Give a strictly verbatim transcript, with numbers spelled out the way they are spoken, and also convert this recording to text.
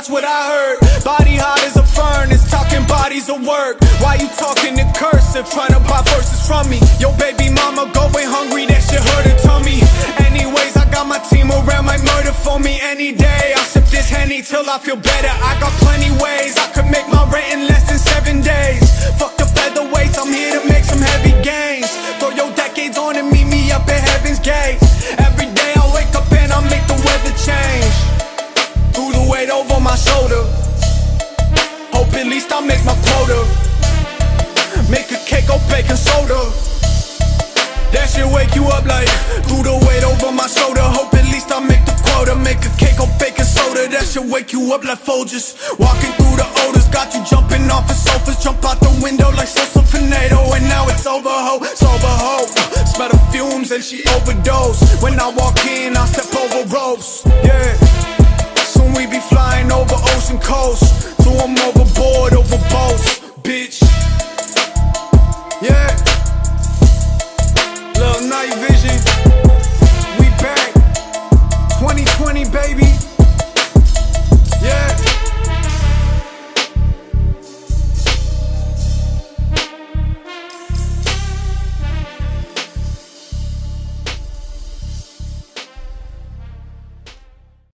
watch what I heard. Body hot as a furnace, talking bodies of work. Why you talking in cursive, trying to buy verses from me? Yo baby mama going hungry, that shit hurt her tummy. Anyways, I got my team around, might murder for me any day. I'll sip this henny till I feel better. I got plenty ways I could make my rent in less than seven days. Fuck the featherweights, I'm here to make some heavy gains. Throw your decades on and meet me up at heaven's gates. Every day I wake up and I make the weather change. Threw the weight over my shoulder. Hope at least I make my quota. Make a cake or baking soda. That shit wake you up like threw the weight over my shoulder. Hope at least I make the quota. Make a cake or baking soda. That shit wake you up like folgers. Walking through the odors, got you jumping off of sofas. Jump out the window like some tornado. And now it's over, ho, sober ho. Smell the fumes and she overdose. When I walk in, I step over ropes. Yeah, soon we be flying over ocean coast. So I'm overboard, over boats, bitch. Yeah, little night vision. We back, twenty twenty baby.